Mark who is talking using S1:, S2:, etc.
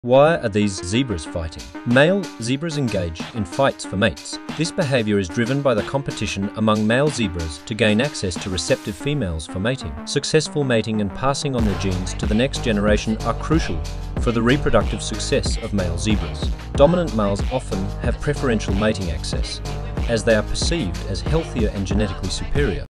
S1: Why are these zebras fighting? Male zebras engage in fights for mates. This behavior is driven by the competition among male zebras to gain access to receptive females for mating. Successful mating and passing on their genes to the next generation are crucial for the reproductive success of male zebras. Dominant males often have preferential mating access, as they are perceived as healthier and genetically superior.